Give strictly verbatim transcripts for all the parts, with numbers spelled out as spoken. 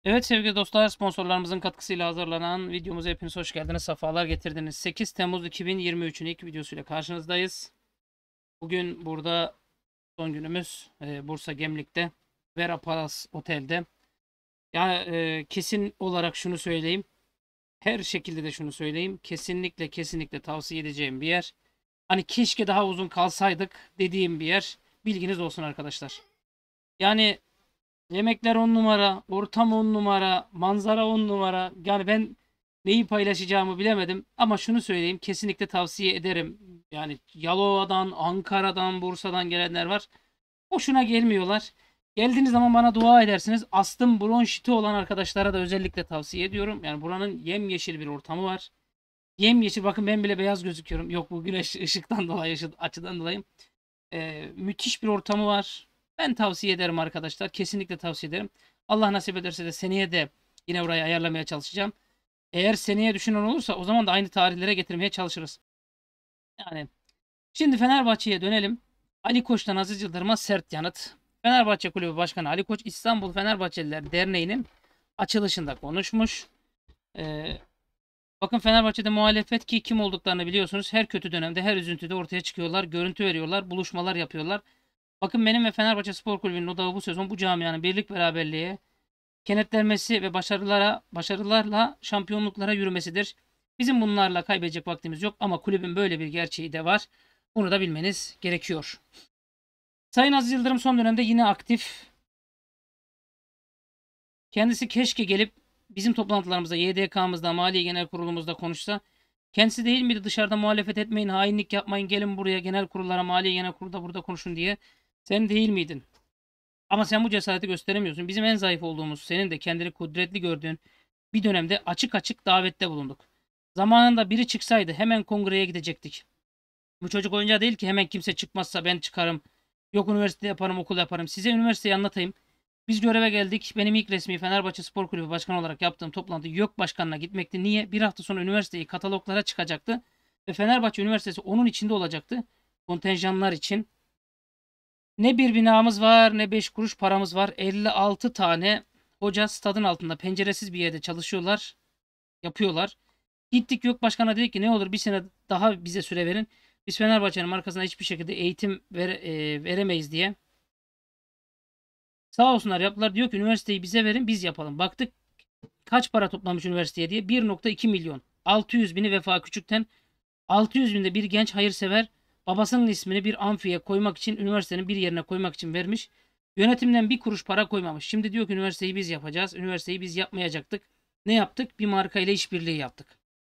Evet sevgili dostlar, sponsorlarımızın katkısıyla hazırlanan videomuza hepiniz hoş geldiniz, sefalar getirdiniz. sekiz Temmuz iki bin yirmi üçün ilk videosuyla karşınızdayız. Bugün burada son günümüz e, Bursa Gemlik'te Vera Palace Otel'de. Yani e, kesin olarak şunu söyleyeyim. Her şekilde de şunu söyleyeyim. Kesinlikle kesinlikle tavsiye edeceğim bir yer. Hani keşke daha uzun kalsaydık dediğim bir yer. Bilginiz olsun arkadaşlar. Yani yemekler on numara, ortam on numara, manzara on numara. Yani ben neyi paylaşacağımı bilemedim. Ama şunu söyleyeyim, kesinlikle tavsiye ederim. Yani Yalova'dan, Ankara'dan, Bursa'dan gelenler var. Boşuna gelmiyorlar. Geldiğiniz zaman bana dua edersiniz. Astım bronşiti olan arkadaşlara da özellikle tavsiye ediyorum. Yani buranın yemyeşil bir ortamı var. Yemyeşil, bakın ben bile beyaz gözüküyorum. Yok, bu güneş ışıktan dolayı, açıdan dolayı. Ee, müthiş bir ortamı var. Ben tavsiye ederim arkadaşlar. Kesinlikle tavsiye ederim. Allah nasip ederse de seneye de yine orayı ayarlamaya çalışacağım. Eğer seneye düşünen olursa o zaman da aynı tarihlere getirmeye çalışırız. Yani şimdi Fenerbahçe'ye dönelim. Ali Koç'tan Aziz Yıldırım'a sert yanıt. Fenerbahçe Kulübü Başkanı Ali Koç İstanbul Fenerbahçeliler Derneği'nin açılışında konuşmuş. Ee, bakın, Fenerbahçe'de muhalefet, ki kim olduklarını biliyorsunuz. Her kötü dönemde, her üzüntüde ortaya çıkıyorlar. Görüntü veriyorlar, buluşmalar yapıyorlar. Bakın, benim ve Fenerbahçe Spor Kulübü'nün odağı bu sezon bu camianın birlik beraberliğe, kenetlenmesi ve başarılara, başarılarla şampiyonluklara yürümesidir. Bizim bunlarla kaybedecek vaktimiz yok ama kulübün böyle bir gerçeği de var. Bunu da bilmeniz gerekiyor. Sayın Aziz Yıldırım son dönemde yine aktif. Kendisi keşke gelip bizim toplantılarımızda, Y D K'mızda, Maliye Genel Kurulumuzda konuşsa. Kendisi değil miydi dışarıda muhalefet etmeyin, hainlik yapmayın, gelin buraya genel kurullara, Maliye Genel Kurulu'da burada konuşun diye. Sen değil miydin? Ama sen bu cesareti gösteremiyorsun. Bizim en zayıf olduğumuz, senin de kendini kudretli gördüğün bir dönemde açık açık davette bulunduk. Zamanında biri çıksaydı hemen kongreye gidecektik. Bu çocuk oyuncağı değil ki hemen kimse çıkmazsa ben çıkarım. Yok, üniversite yaparım, okul yaparım. Size üniversiteyi anlatayım. Biz göreve geldik. Benim ilk resmi Fenerbahçe Spor Kulübü Başkanı olarak yaptığım toplantı YÖK Başkanı'na gitmekti. Niye? Bir hafta sonra üniversiteyi kataloglara çıkacaktı. Ve Fenerbahçe Üniversitesi onun içinde olacaktı. Kontenjanlar için. Ne bir binamız var, ne beş kuruş paramız var. elli altı tane hoca stadın altında penceresiz bir yerde çalışıyorlar. Yapıyorlar. Gittik YÖK Başkanı'na, dedik ki ne olur bir sene daha bize süre verin. Biz Fenerbahçe'nin arkasına hiçbir şekilde eğitim vere, e, veremeyiz diye. Sağ olsunlar, yaptılar. Diyor ki üniversiteyi bize verin, biz yapalım. Baktık kaç para toplamış üniversiteye diye. bir nokta iki milyon. altı yüz bini Vefa Küçük'ten. altı yüz binde bir genç hayırsever babasının ismini bir amfiye koymak için, üniversitenin bir yerine koymak için vermiş. Yönetimden bir kuruş para koymamış. Şimdi diyor ki üniversiteyi biz yapacağız. Üniversiteyi biz yapmayacaktık. Ne yaptık? Bir marka ile işbirliği yaptık.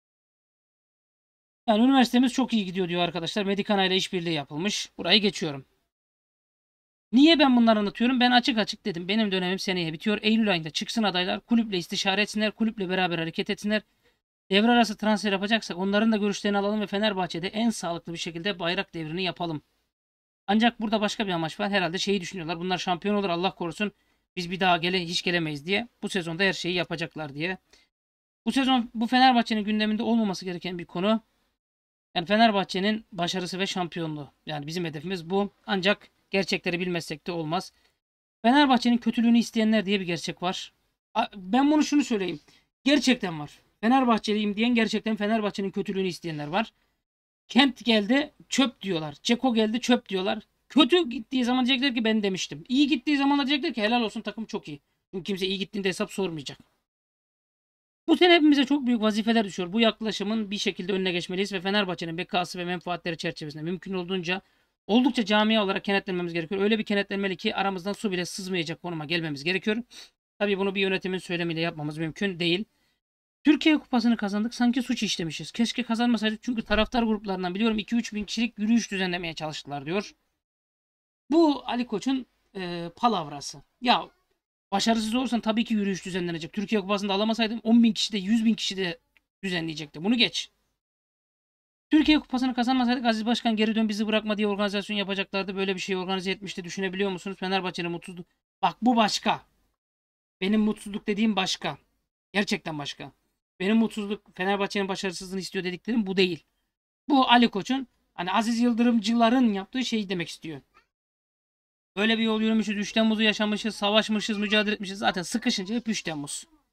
Yani üniversitemiz çok iyi gidiyor diyor arkadaşlar. Medikana ile işbirliği yapılmış. Burayı geçiyorum. Niye ben bunları anlatıyorum? Ben açık açık dedim. Benim dönemim seneye bitiyor. Eylül ayında çıksın adaylar. Kulüple istişare etsinler. Kulüple beraber hareket etsinler. Devre arası transfer yapacaksak onların da görüşlerini alalım ve Fenerbahçe'de en sağlıklı bir şekilde bayrak devrini yapalım. Ancak burada başka bir amaç var. Herhalde şeyi düşünüyorlar. Bunlar şampiyon olur, Allah korusun. Biz bir daha gele, hiç gelemeyiz diye. Bu sezonda her şeyi yapacaklar diye. Bu sezon bu Fenerbahçe'nin gündeminde olmaması gereken bir konu. Yani Fenerbahçe'nin başarısı ve şampiyonluğu. Yani bizim hedefimiz bu. Ancak gerçekleri bilmezsek de olmaz. Fenerbahçe'nin kötülüğünü isteyenler diye bir gerçek var. Ben bunu şunu söyleyeyim. Gerçekten var. Fenerbahçeliyim diyen, gerçekten Fenerbahçe'nin kötülüğünü isteyenler var. Kent geldi çöp diyorlar. Ceko geldi çöp diyorlar. Kötü gittiği zaman diyecekler ki ben demiştim. İyi gittiği zaman da diyecekler ki helal olsun, takım çok iyi. Çünkü kimse iyi gittiğinde hesap sormayacak. Bu sene hepimize çok büyük vazifeler düşüyor. Bu yaklaşımın bir şekilde önüne geçmeliyiz ve Fenerbahçe'nin bekası ve menfaatleri çerçevesinde mümkün olduğunca oldukça camia olarak kenetlenmemiz gerekiyor. Öyle bir kenetlenmeli ki aramızdan su bile sızmayacak konuma gelmemiz gerekiyor. Tabii bunu bir yönetimin söylemiyle yapmamız mümkün değil. Türkiye Kupası'nı kazandık, sanki suç işlemişiz. Keşke kazanmasaydık, çünkü taraftar gruplarından biliyorum iki üç bin kişilik yürüyüş düzenlemeye çalıştılar diyor. Bu Ali Koç'un e, palavrası. Ya başarısız olursan tabii ki yürüyüş düzenlenecek. Türkiye Kupası'nda alamasaydım on bin kişi de yüz bin kişi de düzenleyecekti. Bunu geç. Türkiye Kupası'nı kazanmasaydık Aziz Başkan geri dön bizi bırakma diye organizasyon yapacaklardı. Böyle bir şey organize etmişti. Düşünebiliyor musunuz? Fenerbahçe'nin mutsuzluğu. Bak, bu başka. Benim mutsuzluk dediğim başka. Gerçekten başka. Benim mutsuzluk Fenerbahçe'nin başarısızlığını istiyor dediklerim bu değil. Bu Ali Koç'un, hani Aziz Yıldırımcıların yaptığı şey demek istiyor. Böyle bir yol yürümüşüz, üç Temmuz'u yaşamışız, savaşmışız, mücadele etmişiz. Zaten sıkışınca hep üç Temmuz.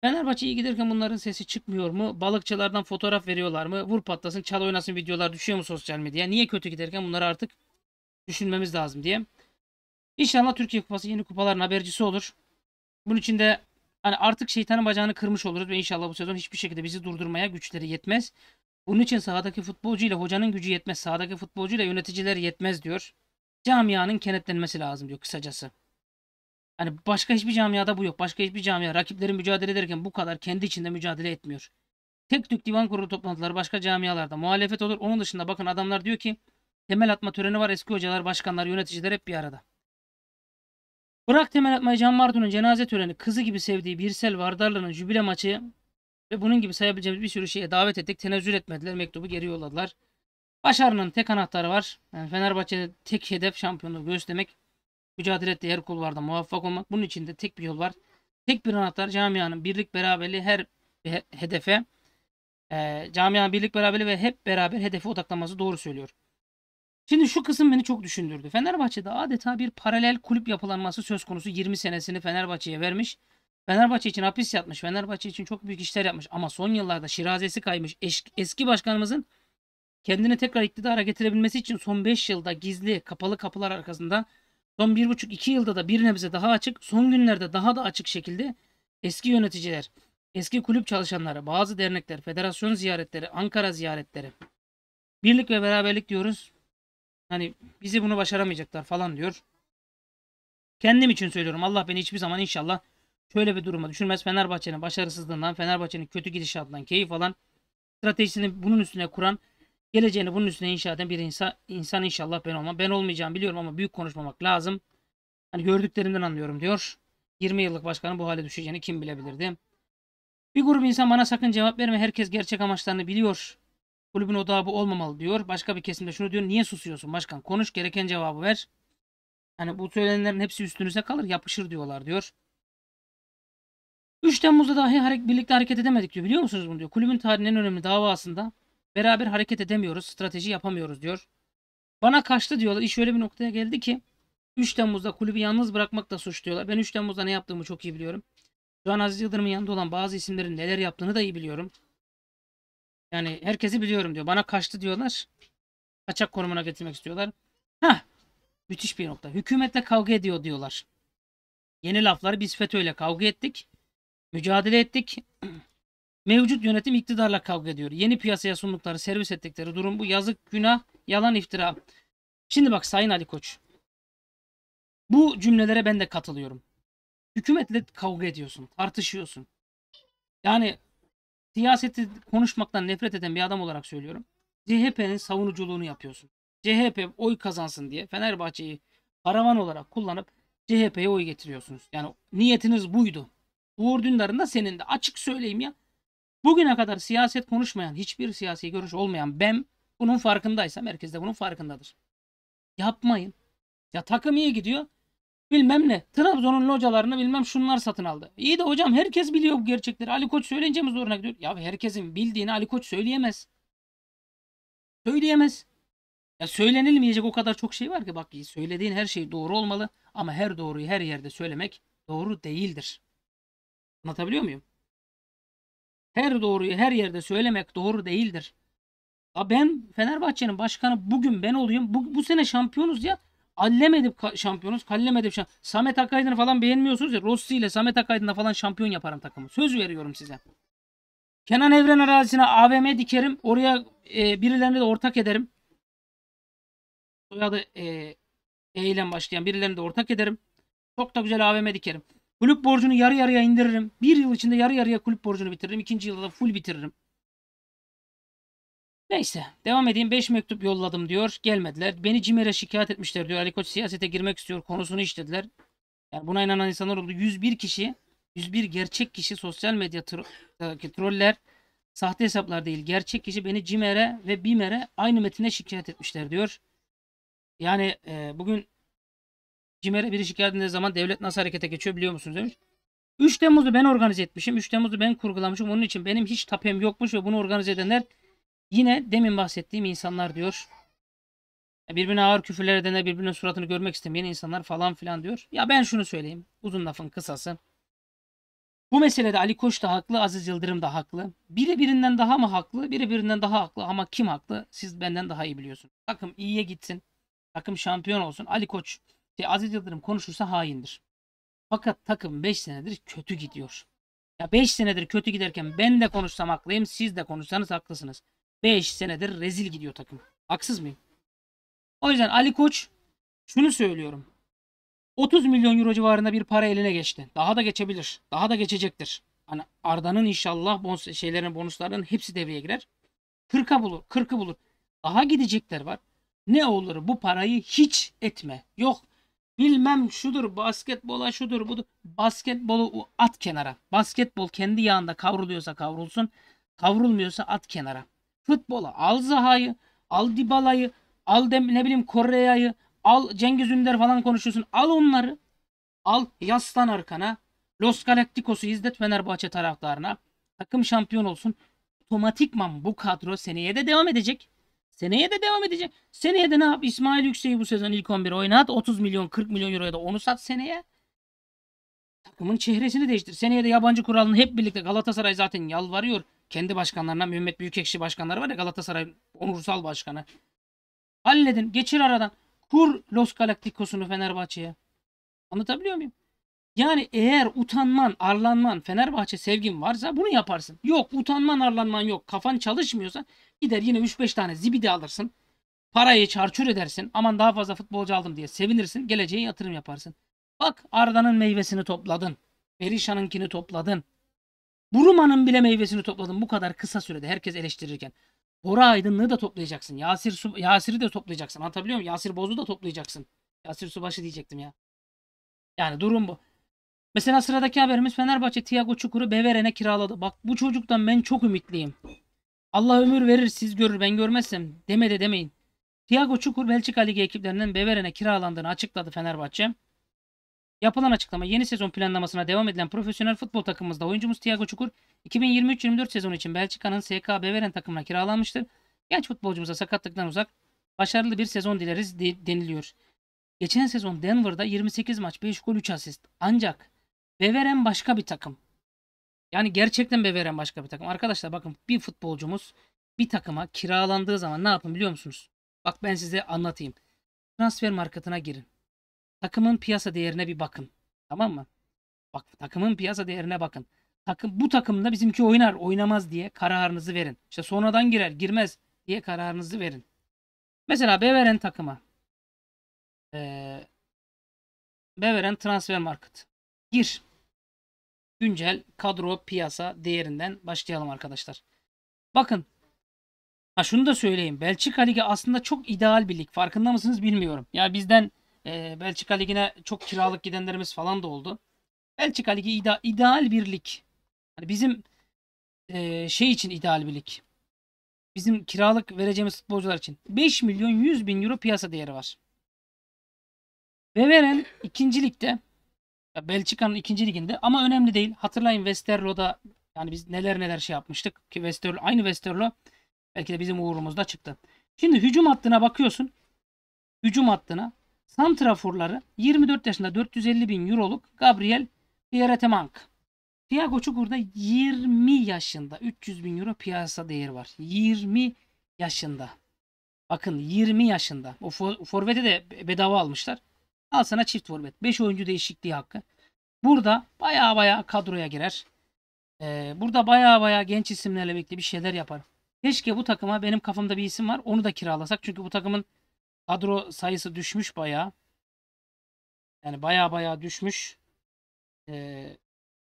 Fenerbahçe iyi giderken bunların sesi çıkmıyor mu? Balıkçılardan fotoğraf veriyorlar mı? Vur patlasın, çal oynasın videolar düşüyor mu sosyal medyaya? Niye kötü giderken bunları artık düşünmemiz lazım diye. İnşallah Türkiye Kupası yeni kupaların habercisi olur. Bunun için de hani artık şeytanın bacağını kırmış oluruz ve inşallah bu sezon hiçbir şekilde bizi durdurmaya güçleri yetmez. Bunun için sahadaki futbolcu ile hocanın gücü yetmez. Sahadaki futbolcu ile yöneticiler yetmez diyor. Camianın kenetlenmesi lazım diyor kısacası. Hani başka hiçbir camiada bu yok. Başka hiçbir camia rakipleri mücadele ederken bu kadar kendi içinde mücadele etmiyor. Tek tük divan kurulu toplantıları başka camialarda muhalefet olur. Onun dışında bakın adamlar diyor ki temel atma töreni var. Eski hocalar, başkanlar, yöneticiler hep bir arada. Bırak temel atmayı, Can Martun'un cenaze töreni, kızı gibi sevdiği Birsel Vardarlı'nın jübile maçı ve bunun gibi sayabileceğimiz bir sürü şeye davet ettik. Tenezzül etmediler. Mektubu geri yolladılar. Başarının tek anahtarı var. Yani Fenerbahçe'de tek hedef şampiyonluğu göğüslemek. Mücadele ettiği her kulvarda muvaffak olmak. Bunun için de tek bir yol var. Tek bir anahtar camianın birlik beraberliği her he- hedefe e, camianın birlik beraberliği ve hep beraber hedefe odaklanması doğru söylüyor. Şimdi şu kısım beni çok düşündürdü. Fenerbahçe'de adeta bir paralel kulüp yapılanması söz konusu. yirmi senesini Fenerbahçe'ye vermiş. Fenerbahçe için hapis yatmış. Fenerbahçe için çok büyük işler yapmış. Ama son yıllarda şirazesi kaymış. Eş- eski başkanımızın kendini tekrar iktidara getirebilmesi için son beş yılda gizli, kapalı kapılar arkasında son bir buçuk iki yılda da bir nebze daha açık, son günlerde daha da açık şekilde eski yöneticiler, eski kulüp çalışanları, bazı dernekler, federasyon ziyaretleri, Ankara ziyaretleri, birlik ve beraberlik diyoruz. Hani bizi bunu başaramayacaklar falan diyor. Kendim için söylüyorum. Allah beni hiçbir zaman inşallah şöyle bir duruma düşürmez. Fenerbahçe'nin başarısızlığından, Fenerbahçe'nin kötü gidişatından keyif alan, stratejisini bunun üstüne kuran, geleceğini bunun üstüne inşa eden bir insan, insan inşallah ben olmam. Ben olmayacağım biliyorum ama büyük konuşmamak lazım. Hani gördüklerimden anlıyorum diyor. yirmi yıllık başkanın bu hale düşeceğini kim bilebilirdi? Bir grup insan bana sakın cevap verme. Herkes gerçek amaçlarını biliyor. Kulübün odağı bu olmamalı diyor. Başka bir kesimde şunu diyor. Niye susuyorsun başkan? Konuş, gereken cevabı ver. Hani bu söylenenlerin hepsi üstünüze kalır, yapışır diyorlar diyor. üç Temmuz'da dahi hare- birlikte hareket edemedik diyor. Biliyor musunuz bunu diyor. Kulübün tarihinin en önemli davasında beraber hareket edemiyoruz, strateji yapamıyoruz diyor. Bana kaçtı diyorlar. İş öyle bir noktaya geldi ki üç Temmuz'da kulübü yalnız bırakmakla suçluyorlar. Ben üç Temmuz'da ne yaptığımı çok iyi biliyorum. Şu an Aziz Yıldırım'ın yanında olan bazı isimlerin neler yaptığını da iyi biliyorum. Yani herkesi biliyorum diyor. Bana kaçtı diyorlar. Kaçak konumuna getirmek istiyorlar. Hah, müthiş bir nokta. Hükümetle kavga ediyor diyorlar. Yeni laflar, biz FETÖ'yle kavga ettik. Mücadele ettik. Mevcut yönetim iktidarla kavga ediyor. Yeni piyasaya sundukları, servis ettikleri durum bu. Yazık, günah, yalan, iftira. Şimdi bak Sayın Ali Koç. Bu cümlelere ben de katılıyorum. Hükümetle kavga ediyorsun, tartışıyorsun. Yani siyaseti konuşmaktan nefret eden bir adam olarak söylüyorum. C H P'nin savunuculuğunu yapıyorsun. C H P oy kazansın diye Fenerbahçe'yi paravan olarak kullanıp C H P'ye oy getiriyorsunuz. Yani niyetiniz buydu. Uğur Dündar'ın da senin de açık söyleyeyim ya. Bugüne kadar siyaset konuşmayan, hiçbir siyasi görüş olmayan ben bunun farkındaysam herkes de bunun farkındadır. Yapmayın. Ya takım iyi gidiyor. Bilmem ne. Trabzon'un localarını bilmem şunlar satın aldı. İyi de hocam herkes biliyor bu gerçekleri. Ali Koç söyleyince mi zoruna gidiyor? Ya herkesin bildiğini Ali Koç söyleyemez. Söyleyemez. Ya söylenilmeyecek o kadar çok şey var ki bak söylediğin her şey doğru olmalı ama her doğruyu her yerde söylemek doğru değildir. Anlatabiliyor muyum? Her doğruyu her yerde söylemek doğru değildir. Ya ben Fenerbahçe'nin başkanı bugün ben olayım. Bu, bu sene şampiyonuz ya. Allem edip ka- şampiyonuz. Kallem edip şampiyon. Samet Akaydın'ı falan beğenmiyorsunuz ya. Rossi ile Samet Akaydın'la falan şampiyon yaparım takımı. Söz veriyorum size. Kenan Evren arazisine A V M dikerim. Oraya e, birilerini de ortak ederim. Soyadı e, E ile başlayan birilerini de ortak ederim. Çok da güzel A V M dikerim. Kulüp borcunu yarı yarıya indiririm. Bir yıl içinde yarı yarıya kulüp borcunu bitiririm. İkinci yılda da full bitiririm. Neyse devam edeyim. beş mektup yolladım diyor. Gelmediler. Beni CİMER'e şikayet etmişler diyor. Ali Koç siyasete girmek istiyor konusunu işlediler. Yani buna inanan insanlar oldu. yüz bir kişi, yüz bir gerçek kişi sosyal medya tro- troller, sahte hesaplar değil. Gerçek kişi beni CİMER'e ve BİMER'e aynı metine şikayet etmişler diyor. Yani e, bugün CİMER'e biri şikayet ettiği zaman devlet nasıl harekete geçiyor biliyor musunuz demiş. üç Temmuz'u ben organize etmişim. üç Temmuz'u ben kurgulamışım. Onun için benim hiç tapem yokmuş ve bunu organize edenler yine demin bahsettiğim insanlar diyor. Birbirine ağır küfürler edenler, birbirinin suratını görmek istemeyen insanlar falan filan diyor. Ya ben şunu söyleyeyim. Uzun lafın kısası. Bu meselede Ali Koç da haklı, Aziz Yıldırım da haklı. Biri birinden daha mı haklı, biri birinden daha haklı ama kim haklı? Siz benden daha iyi biliyorsunuz. Takım iyiye gitsin, takım şampiyon olsun. Ali Koç, şey, Aziz Yıldırım konuşursa haindir. Fakat takım beş senedir kötü gidiyor. Ya beş senedir kötü giderken ben de konuşsam haklıyım, siz de konuşsanız haklısınız. beş senedir rezil gidiyor takım. Haksız mıyım? O yüzden Ali Koç, şunu söylüyorum. otuz milyon euro civarında bir para eline geçti. Daha da geçebilir. Daha da geçecektir. Hani Arda'nın inşallah bonus, şeylerin bonuslarının hepsi devreye girer. kırka bulur. kırkı bulur. Daha gidecekler var. Ne olur bu parayı hiç etme. Yok bilmem şudur, basketbola şudur budur. Basketbolu at kenara. Basketbol kendi yağında kavruluyorsa kavrulsun. Kavrulmuyorsa at kenara. Futbola al Zaha'yı, al Dybala'yı, al de, ne bileyim Kore'yi, al Cengiz Ünder falan konuşuyorsun. Al onları. Al yaslan arkana. Los Galacticos'u izlet Fenerbahçe taraftarına. Takım şampiyon olsun. Otomatikman bu kadro seneye de devam edecek. Seneye de devam edecek. Seneye de ne yap? İsmail Yüksek'i bu sezon ilk on bir oynat. otuz milyon kırk milyon euroya da onu sat seneye. Takımın çehresini değiştir. Seneye de yabancı kuralını hep birlikte Galatasaray zaten yalvarıyor. Kendi başkanlarına Mehmet Büyükekşi başkanları var ya Galatasaray onursal başkanı. Halledin. Geçir aradan. Kur Los Galacticos'unu Fenerbahçe'ye. Anlatabiliyor muyum? Yani eğer utanman, arlanman, Fenerbahçe sevgin varsa bunu yaparsın. Yok utanman, arlanman yok. Kafan çalışmıyorsa gider yine üç beş tane zibidi alırsın. Parayı çarçur edersin. Aman daha fazla futbolcu aldım diye sevinirsin. Geleceğe yatırım yaparsın. Bak Arda'nın meyvesini topladın. Berisha'nınkini topladın. Buruma'nın bile meyvesini topladın bu kadar kısa sürede herkes eleştirirken. Bora Aydınlığı da toplayacaksın. Yasir Su Yasir'i de toplayacaksın. Anlatabiliyor muyum? Yasir Boz'u da toplayacaksın. Yasir Subaşı diyecektim ya. Yani durum bu. Mesela sıradaki haberimiz Fenerbahçe Thiago Çukur'u Beveren'e kiraladı. Bak bu çocuktan ben çok ümitliyim. Allah ömür verir siz görür ben görmezsem deme de demeyin. Thiago Çukur Belçika Ligi ekiplerinden Beveren'e kiralandığını açıkladı Fenerbahçe. Yapılan açıklama yeni sezon planlamasına devam edilen profesyonel futbol takımımızda oyuncumuz Thiago Çukur iki bin yirmi üç yirmi dört sezonu için Belçika'nın S K Beveren takımına kiralanmıştır. Genç futbolcumuza sakatlıktan uzak başarılı bir sezon dileriz de deniliyor. Geçen sezon Denver'da yirmi sekiz maç beş gol üç asist. Ancak Beveren başka bir takım. Yani gerçekten Beveren başka bir takım. Arkadaşlar bakın bir futbolcumuz bir takıma kiralandığı zaman ne yapın biliyor musunuz? Bak ben size anlatayım. Transfer marketine girin. Takımın piyasa değerine bir bakın. Tamam mı? Bak takımın piyasa değerine bakın. Takım bu takımda bizimki oynar, oynamaz diye kararınızı verin. İşte sonradan girer, girmez diye kararınızı verin. Mesela Beveren takıma. Ee, Beveren transfer market. Gir. Güncel kadro piyasa değerinden başlayalım arkadaşlar. Bakın. Ha şunu da söyleyeyim. Belçika Ligi aslında çok ideal bir lig. Farkında mısınız bilmiyorum. Ya bizden e, Belçika Ligi'ne çok kiralık gidenlerimiz falan da oldu. Belçika Ligi ide ideal bir lig. Hani bizim e, şey için ideal bir lig. Bizim kiralık vereceğimiz futbolcular için. beş milyon yüz bin euro piyasa değeri var. Beveren ikinci ligde. Belçika'nın ikinci liginde ama önemli değil. Hatırlayın Westerlo'da yani biz neler neler şey yapmıştık ki Westerlo aynı Westerlo belki de bizim uğrumuzda çıktı. Şimdi hücum hattına bakıyorsun. Hücum hattına santraforları yirmi dört yaşında dört yüz elli bin euroluk Gabriel Pierretemank. Thiago Çukur'da yirmi yaşında üç yüz bin euro piyasa değeri var. yirmi yaşında. Bakın yirmi yaşında. O for forveti de bedava almışlar. Al sana çift forvet. beş oyuncu değişikliği hakkı. Burada baya baya kadroya girer. Ee, burada baya baya genç isimlerle birlikte bir şeyler yapar. Keşke bu takıma benim kafamda bir isim var. Onu da kiralasak. Çünkü bu takımın kadro sayısı düşmüş baya. Yani baya baya düşmüş. Ee,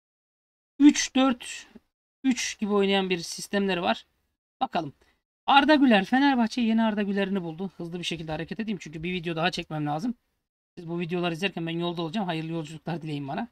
üç dört üç gibi oynayan bir sistemleri var. Bakalım. Arda Güler. Fenerbahçe yeni Arda Güler'ini buldu. Hızlı bir şekilde hareket edeyim. Çünkü bir video daha çekmem lazım. Siz bu videoları izlerken ben yolda olacağım. Hayırlı yolculuklar dileyin bana.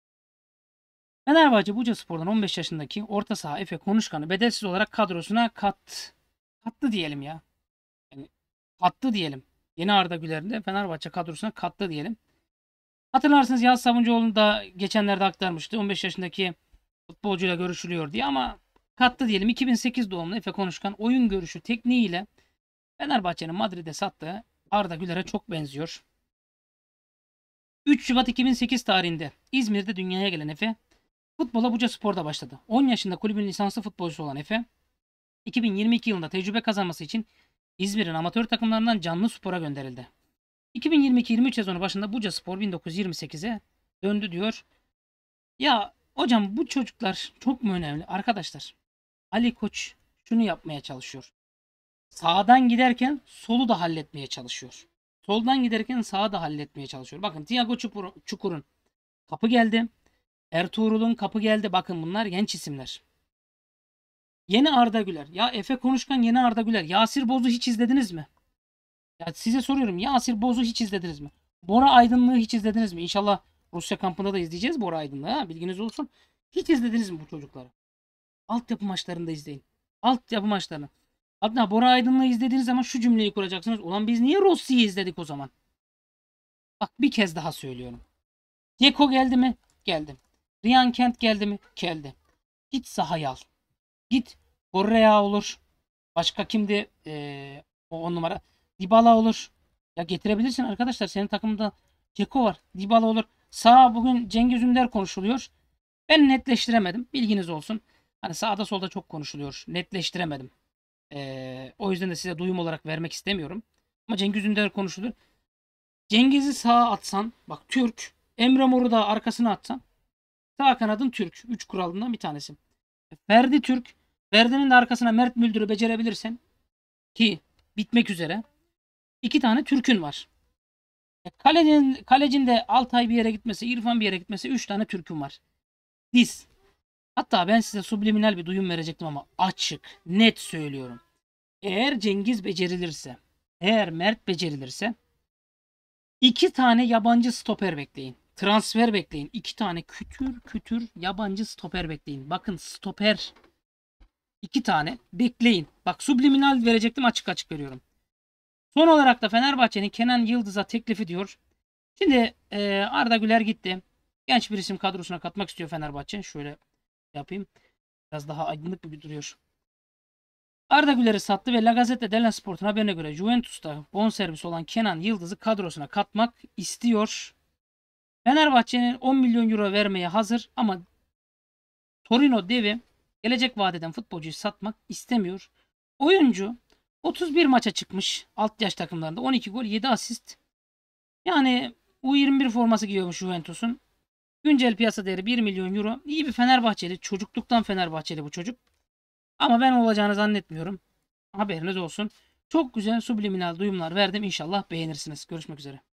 Fenerbahçe Bucaspor'dan on beş yaşındaki orta saha Efe Konuşkan'ı bedelsiz olarak kadrosuna kat kattı diyelim ya. Yani kattı diyelim. Yeni Arda Güler'in de Fenerbahçe kadrosuna kattı diyelim. Hatırlarsınız Yağız Sabuncuoğlu'nu da geçenlerde aktarmıştı. on beş yaşındaki futbolcuyla görüşülüyor diye ama kattı diyelim. iki bin sekiz doğumlu Efe Konuşkan oyun görüşü tekniğiyle Fenerbahçe'nin Madrid'e sattığı Arda Güler'e çok benziyor. üç Şubat iki bin sekiz tarihinde İzmir'de dünyaya gelen Efe Futbola Bucaspor'da başladı. on yaşında kulübün lisanslı futbolcusu olan Efe, iki bin yirmi iki yılında tecrübe kazanması için İzmir'in amatör takımlarından Canlıspor'a gönderildi. iki bin yirmi iki yirmi üç sezonu başında Bucaspor bin dokuz yüz yirmi sekize döndü diyor. Ya hocam bu çocuklar çok mu önemli? Arkadaşlar Ali Koç şunu yapmaya çalışıyor. Sağdan giderken solu da halletmeye çalışıyor. Soldan giderken sağı da halletmeye çalışıyor. Bakın Thiago Çukur'un kapı geldi. Ertuğrul'un kapı geldi. Bakın bunlar genç isimler. Yeni Arda Güler. Ya Efe konuşkan yeni Arda Güler. Yasir Boz'u hiç izlediniz mi? Ya size soruyorum. Yasir Boz'u hiç izlediniz mi? Bora Aydınlık'ı hiç izlediniz mi? İnşallah Rusya kampında da izleyeceğiz Bora Aydınlık'ı. Ha? Bilginiz olsun. Hiç izlediniz mi bu çocukları? Altyapı maçlarında izleyin. Altyapı maçlarını. Hatta Bora Aydınlık'ı izlediğiniz zaman şu cümleyi kuracaksınız. Ulan biz niye Rossi'yi izledik o zaman? Bak bir kez daha söylüyorum. Ceko geldi mi? Geldi. Ryan Kent geldi mi? Geldi. Git sahaya al. Git Correa olur. Başka kimdi? Ee, o on numara. Dybala olur. Ya getirebilirsin arkadaşlar. Senin takımında Ceko var. Dybala olur. Sağ bugün Cengiz Ünder konuşuluyor. Ben netleştiremedim. Bilginiz olsun. Hani sağda solda çok konuşuluyor. Netleştiremedim. Ee, o yüzden de size duyum olarak vermek istemiyorum. Ama Cengiz Ünder konuşuluyor. Cengiz'i sağa atsan. Bak Türk. Emre Mor'u da arkasına atsan. Sağ kanadın Türk. Üç kuralından bir tanesi. Ferdi Türk. Ferdi'nin de arkasına Mert Müldür'ü becerebilirsen ki bitmek üzere. İki tane Türk'ün var. Kalecin, kalecinde Altay bir yere gitmesi, İrfan bir yere gitmesi üç tane Türk'ün var. Diz. Hatta ben size subliminal bir duyum verecektim ama açık, net söylüyorum. Eğer Cengiz becerilirse, eğer Mert becerilirse iki tane yabancı stoper bekleyin. Transfer bekleyin. İki tane kütür kütür yabancı stoper bekleyin. Bakın stoper iki tane bekleyin. Bak subliminal verecektim açık açık veriyorum. Son olarak da Fenerbahçe'nin Kenan Yıldız'a teklifi diyor. Şimdi e, Arda Güler gitti. Genç bir isim kadrosuna katmak istiyor Fenerbahçe. Şöyle yapayım. Biraz daha aydınlık gibi duruyor. Arda Güler'i sattı ve La Gazzetta dello Sport'un haberine göre Juventus'ta bonservis olan Kenan Yıldız'ı kadrosuna katmak istiyor. Fenerbahçe'nin on milyon euro vermeye hazır ama Torino devi gelecek vadeden futbolcuyu satmak istemiyor. Oyuncu otuz bir maça çıkmış alt yaş takımlarında on iki gol yedi asist. Yani U yirmi bir forması giyiyormuş Juventus'un. Güncel piyasa değeri bir milyon euro. İyi bir Fenerbahçeli. Çocukluktan Fenerbahçeli bu çocuk. Ama ben olacağını zannetmiyorum. Haberiniz olsun. Çok güzel subliminal duyumlar verdim. İnşallah beğenirsiniz. Görüşmek üzere.